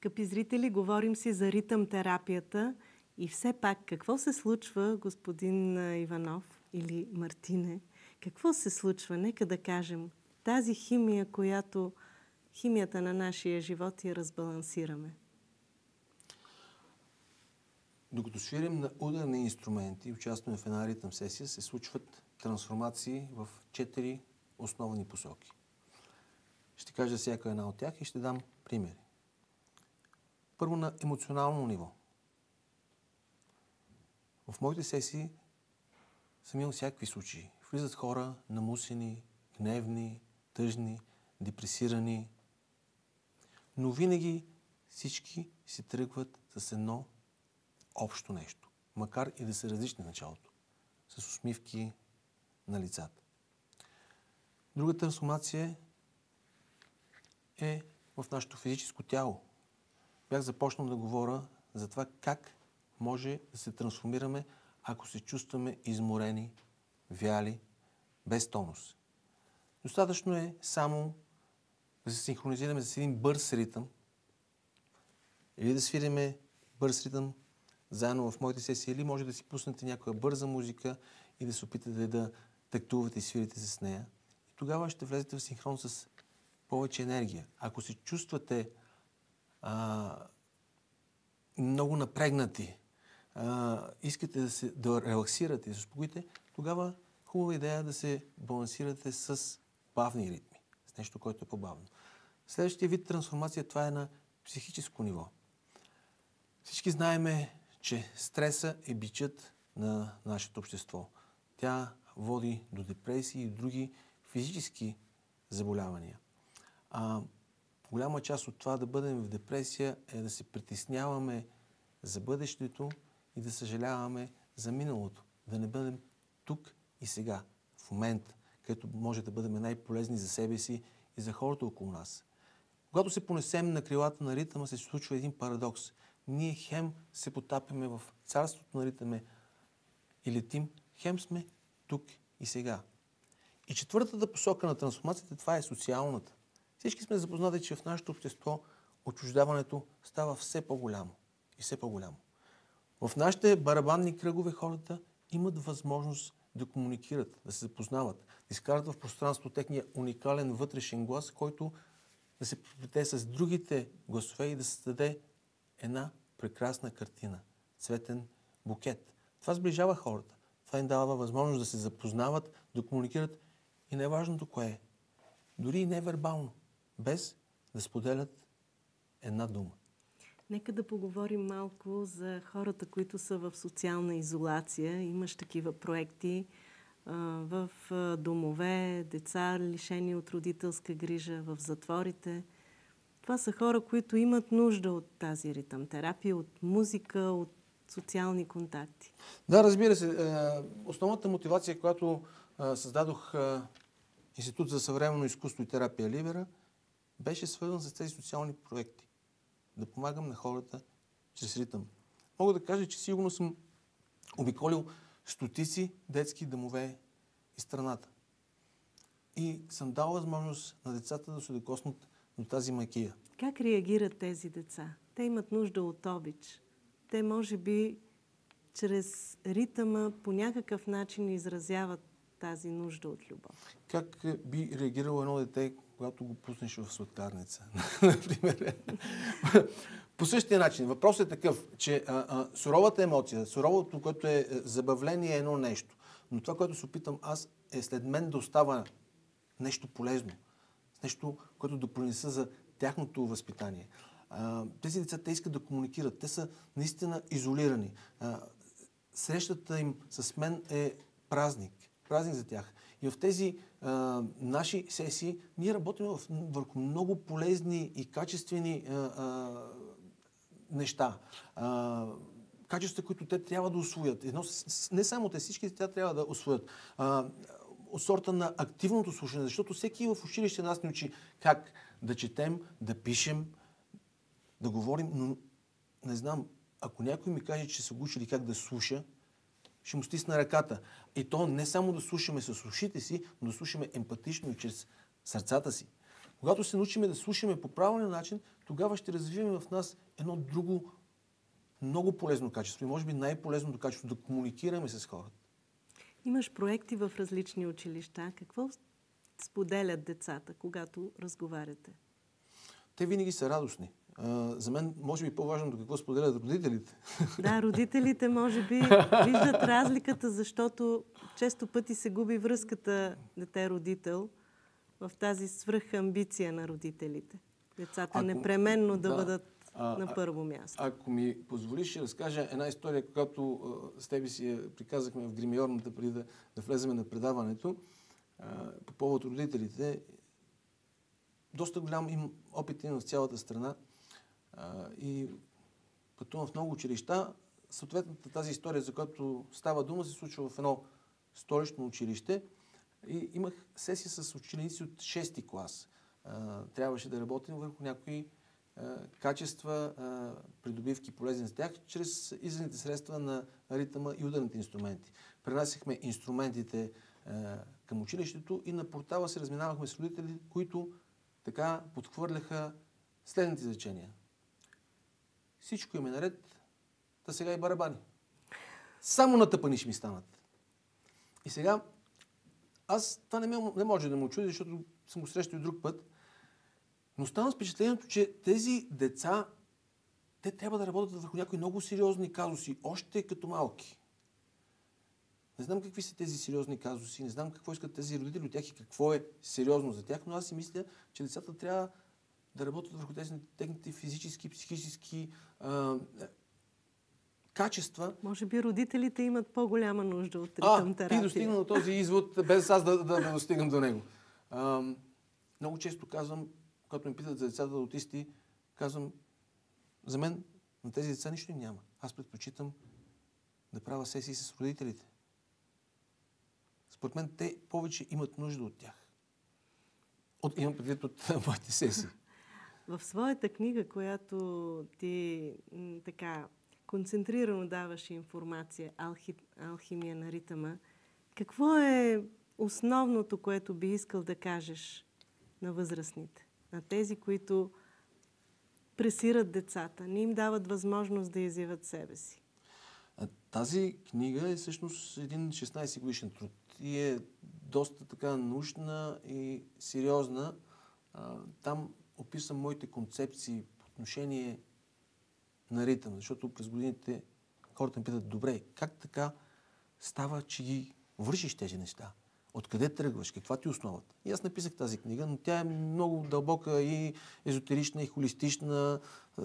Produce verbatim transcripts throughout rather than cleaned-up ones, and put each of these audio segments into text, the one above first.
Скъпи зрители, говорим си за ритъм терапията и все пак какво се случва, господин Иванов или Мартине? Какво се случва? Нека да кажем. Тази химия, която химията на нашия живот я разбалансираме. Докато свирим на ударни инструменти и участваме в една ритъм сесия, се случват трансформации в четири основни посоки. Ще кажа всяка една от тях и ще дам примери. Първо, на емоционално ниво. В моите сесии съм имал всякакви случаи. Влизат хора намусени, гневни, тъжни, депресирани, но винаги всички си тръгват с едно общо нещо, макар и да са различни в началото, с усмивки на лицата. Друга трансформация е в нашето физическо тяло. Бях започнал да говоря за това как може да се трансформираме, ако се чувстваме изморени, вяли, без тонус. Достатъчно е само да се синхронизираме с един бърз ритъм или да свириме бърз ритъм заедно в моите сесии, или може да си пуснете някоя бърза музика и да се опитате да тактувате и свирите с нея. И тогава ще влезете в синхрон с повече енергия. Ако се чувствате а, много напрегнати, а, искате да се да релаксирате, да се успокоите, тогава хубава идея е да се балансирате с бавни ритми, с нещо, което е по-бавно. Следващия вид трансформация, това е на психическо ниво. Всички знаеме, че стреса е бичът на нашето общество. Тя води до депресии и други физически заболявания. А голяма част от това да бъдем в депресия е да се притесняваме за бъдещето и да съжаляваме за миналото. Да не бъдем тук и сега, в момента, където може да бъдем най-полезни за себе си и за хората около нас. Когато се понесем на крилата на ритъма, се случва един парадокс. Ние хем се потапяме в царството на ритъма и летим, хем сме тук и сега. И четвъртата посока на трансформацията, това е социалната. Всички сме запознати, че в нашето общество отчуждаването става все по-голямо и все по-голямо. В нашите барабанни кръгове хората имат възможност да комуникират, да се запознават, да изкарат в пространство техния уникален вътрешен глас, който да се преплете с другите гласове и да създаде една прекрасна картина, цветен букет. Това сближава хората. Това им дава възможност да се запознават, да комуникират и най-важното кое е, дори и невербално, без да споделят една дума. Нека да поговорим малко за хората, които са в социална изолация. Имаш такива проекти а, в домове, деца лишени от родителска грижа, в затворите. Това са хора, които имат нужда от тази ритъм терапия, от музика, от социални контакти. Да, разбира се. Основната мотивация, която създадох Институт за съвременно изкуство и терапия Либера, беше свързан с тези социални проекти. Да помагам на хората чрез ритъм. Мога да кажа, че сигурно съм обиколил стотици детски домове из страната. И съм дал възможност на децата да се докоснат до тази магия. Как реагират тези деца? Те имат нужда от обич. Те може би чрез ритъма по някакъв начин изразяват тази нужда от любов. Как би реагирало едно дете, когато го пуснеш в сладкарница, например? По същия начин. Въпросът е такъв, че а, а, суровата емоция, суровото, което е забавление, е едно нещо. Но това, което се опитам аз, е след мен да остава нещо полезно. Нещо, което да принеса за тяхното възпитание. А, тези деца, те искат да комуникират. Те са наистина изолирани. А, срещата им с мен е празник. Празник за тях. И в тези а, наши сесии ние работим в, върху много полезни и качествени а, а, неща. А, качества, които те трябва да усвоят. Едно, не само те, всички те трябва да усвоят. А, от сорта на активното слушане, защото всеки в училище нас ни учи как да четем, да пишем, да говорим, но не знам, ако някой ми каже, че са го учили как да слуша, ще му стисна ръката. И то не само да слушаме с ушите си, но да слушаме емпатично и чрез сърцата си. Когато се научим да слушаме по правилен начин, тогава ще развием в нас едно друго много полезно качество и може би най-полезното качество да комуникираме с хората. Имаш проекти в различни училища. Какво споделят децата, когато разговаряте? Те винаги са радостни. А, за мен може би по-важното какво споделят родителите. Да, родителите може би виждат разликата, защото често пъти се губи връзката дете-родител в тази свръхамбиция на родителите. Децата Ако, непременно да, да бъдат а, на първо място. А, ако ми позволиш, ще разкажа една история, когато а, с тебе си я приказахме в гримьорната, преди да, да влеземе на предаването, а, по повод родителите. Доста голям им опит има в цялата страна а, и пътувам в много училища. Съответната тази история, за която става дума, се случва в едно столично училище и имах сесия с ученици от шести клас. А, трябваше да работим върху някои а, качества, а, придобивки полезни за тях, чрез изразните средства на ритъма и ударните инструменти. Пренасяхме инструментите а, към училището и на портала се разминавахме с родители, които така подхвърляха следните изречения. Всичко им е наред, та сега и барабани. Само натъпани ще ми станат. И сега, аз това не, ме, не може да му чуди, защото съм го срещал и друг път, но стана с впечатлението, че тези деца, те трябва да работят върху някои много сериозни казуси, още като малки. Не знам какви са тези сериозни казуси, не знам какво искат тези родители от тях и какво е сериозно за тях, но аз си мисля, че децата трябва да работят върху тези техните физически, психически а, качества. Може би родителите имат по-голяма нужда от ритъм терапия. А, ти достигна до този извод, без аз да, да, да достигам до него. А, много често казвам, когато ме питат за децата аутисти, казвам, за мен на тези деца нищо им няма. Аз предпочитам да правя сесии с родителите. Според мен те повече имат нужда от тях. От, имам предвид от моите сесии. В своята книга, която ти м, така концентрирано даваш информация, Алхи, Алхимия на ритъма, какво е основното, което би искал да кажеш на възрастните? На тези, които пресират децата, не им дават възможност да изявят себе си? Тази книга е всъщност един шестнайсет годишен труд и е доста така научна и сериозна. Там описвам моите концепции по отношение на ритъм, защото през годините хората ми питат, добре, как така става, че ги вършиш тези неща? Откъде тръгваш? Каква ти е основата? И аз написах тази книга, но тя е много дълбока и езотерична, и холистична, е,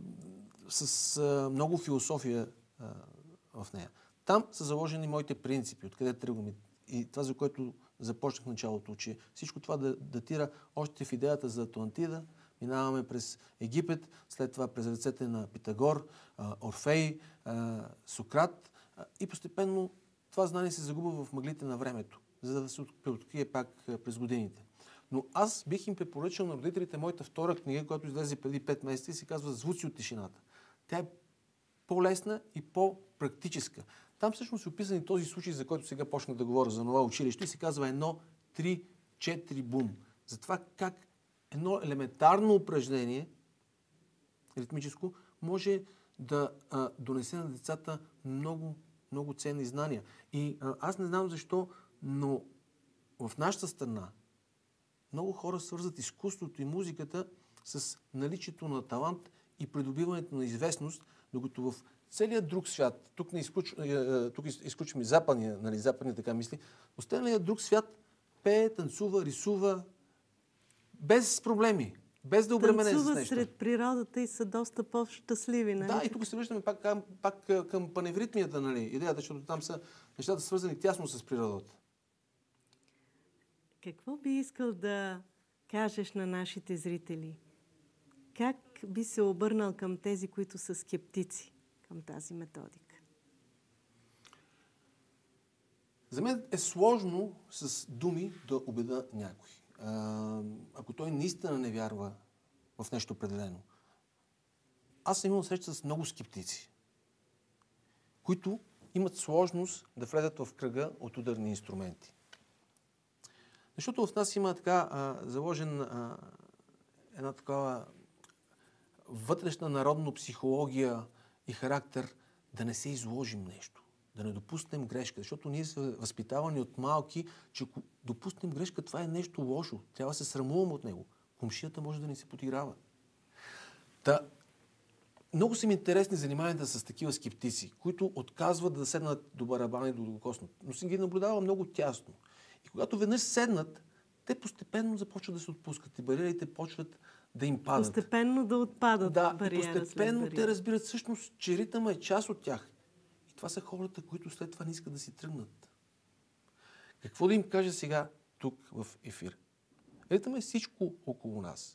с е, много философия е, в нея. Там са заложени моите принципи, откъде тръгвам. И това, за което започнах началото, че всичко това да датира още в идеята за Атлантида. Минаваме през Египет, след това през ръцете на Питагор, Орфей, Сократ и постепенно това знание се загубва в мъглите на времето, за да се преоткрие пак през годините. Но аз бих им препоръчал на родителите моята втора книга, която излезе преди пет месеца и се казва "Звуци от тишината". Тя е по-лесна и по-практическа. Там всъщност е описан и този случай, за който сега почнах да говоря за това училище, и се казва едно, три, четири, бум. За това как едно елементарно упражнение, ритмическо, може да а, донесе на децата много, много ценни знания. И а, аз не знам защо, но в нашата страна много хора свързват изкуството и музиката с наличието на талант и придобиването на известност, докато в целият друг свят, тук, не изключ, тук изключваме западния, нали, западния така мисли, останалият друг свят пее, танцува, рисува, без проблеми, без да обременен с нещо. Танцува сред природата и са доста по-щастливи, нали? Да, и тук се връщаме пак, пак, пак към паневритмията, нали, идеята, защото там са нещата свързани тясно с природата. Какво би искал да кажеш на нашите зрители? Как би се обърнал към тези, които са скептици към тази методика? За мен е сложно с думи да убеда някой. Ако той наистина не вярва в нещо определено. Аз съм имал среща с много скептици, които имат сложност да влезат в кръга от ударни инструменти. Защото в нас има така а, заложен а, една такава вътрешна народна психология и характер да не се изложим нещо, да не допуснем грешка, защото ние сме възпитавани от малки, че ако допуснем грешка, това е нещо лошо. Трябва да се срамуваме от него. Комшията може да ни се подиграва. Та, много са ми интересни заниманията с такива скептици, които отказват да седнат до барабана и до докоснат. Но си ги наблюдавам много тясно. И когато веднъж седнат, те постепенно започват да се отпускат и бариерите почват да им падат. Постепенно да отпадат да, бариера и постепенно след те разбират всъщност, че ритъма е част от тях. И това са хората, които след това не искат да си тръгнат. Какво да им кажа сега тук в ефир? Ритъм е всичко около нас.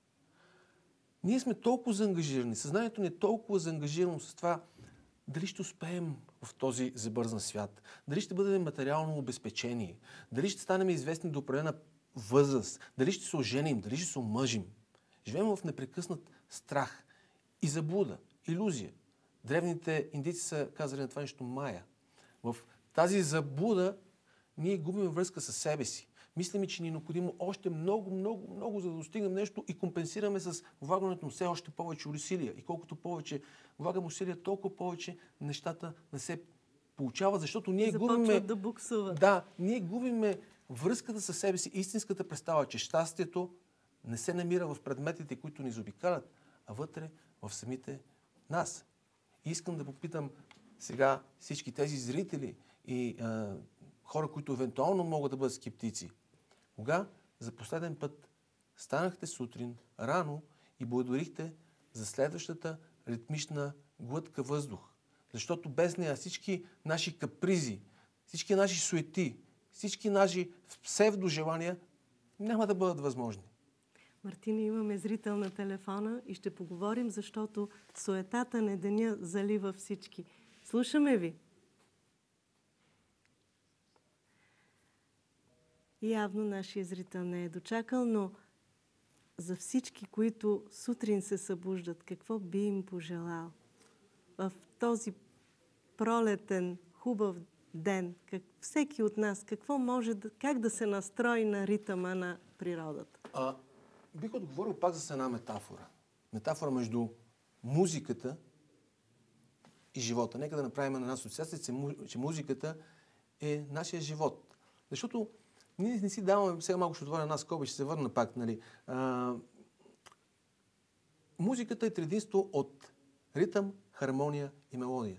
Ние сме толкова заангажирани, съзнанието ни е толкова заангажирано с това дали ще успеем в този забързан свят, дали ще бъдем материално обезпечени, дали ще станем известни до определена възраст, дали ще се оженим, дали ще се омъжим. Живеем в непрекъснат страх и заблуда, илюзия. Древните индийци са казали на това нещо Майя. В тази заблуда ние губим връзка с себе си. Мислим, че ни е необходимо още много, много, много, за да достигнем нещо и компенсираме с влагането на все още повече усилия. И колкото повече влагам усилия, толкова повече нещата не се получават, защото ние започват губиме... да буксуват. Да, ние губиме връзката със себе си, истинската представа, че щастието не се намира в предметите, които ни заобикалят, а вътре в самите нас. И искам да попитам сега всички тези зрители и а, хора, които евентуално могат да бъдат скептици. Кога за последен път станахте сутрин рано и благодарихте за следващата ритмична глътка въздух? Защото без нея всички наши капризи, всички наши суети, всички наши псевдожелания няма да бъдат възможни. Мартина, имаме зрител на телефона и ще поговорим, защото суетата на деня залива всички. Слушаме ви. Явно нашия зрител не е дочакал, но за всички, които сутрин се събуждат, какво би им пожелал? В този пролетен, хубав ден, как, всеки от нас, какво може да, как да се настрои на ритъма на природата? А, бих отговорил пак за една метафора. Метафора между музиката и живота. Нека да направим една асоциация, че музиката е нашия живот. Защото ние не си даваме, сега малко ще отворя една скоба, ще се върна пак, нали. А, музиката е трединство от ритъм, хармония и мелодия.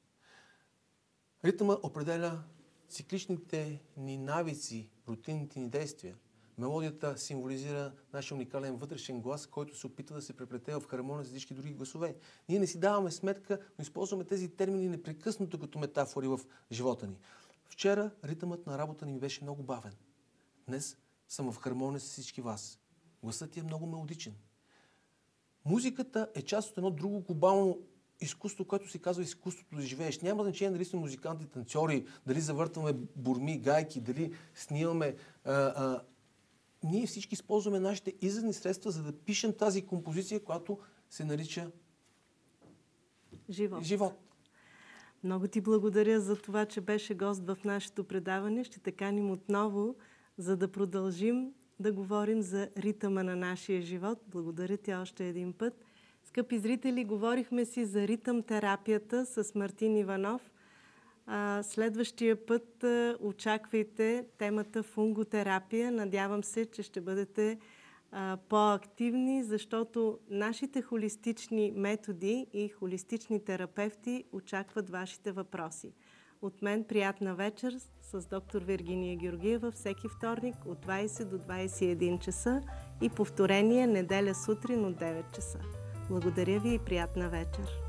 Ритъма определя цикличните ни навици, рутинните ни действия. Мелодията символизира нашия уникален вътрешен глас, който се опитва да се преплете в хармония с всички други гласове. Ние не си даваме сметка, но използваме тези термини непрекъснато като метафори в живота ни. Вчера ритъмът на работа ни беше много бавен. Днес съм в хармония с всички вас. Гласът ти е много мелодичен. Музиката е част от едно друго глобално изкуство, което се казва изкуството да живееш. Няма значение дали сме музиканти, танцори, дали завъртваме бурми, гайки, дали снимаме. А, а, ние всички използваме нашите изразни средства, за да пишем тази композиция, която се нарича Живот. живот. Много ти благодаря за това, че беше гост в нашето предаване. Ще те каним отново, за да продължим да говорим за ритъма на нашия живот. Благодаря ти още един път. Скъпи зрители, говорихме си за ритъм терапията с Мартин Иванов. А, следващия път а, очаквайте темата фунготерапия. Надявам се, че ще бъдете а, по-активни, защото нашите холистични методи и холистични терапевти очакват вашите въпроси. От мен приятна вечер с доктор Виргиния Георгиева всеки вторник от двайсет до двайсет и един часа и повторение неделя сутрин от девет часа. Благодаря ви и приятна вечер!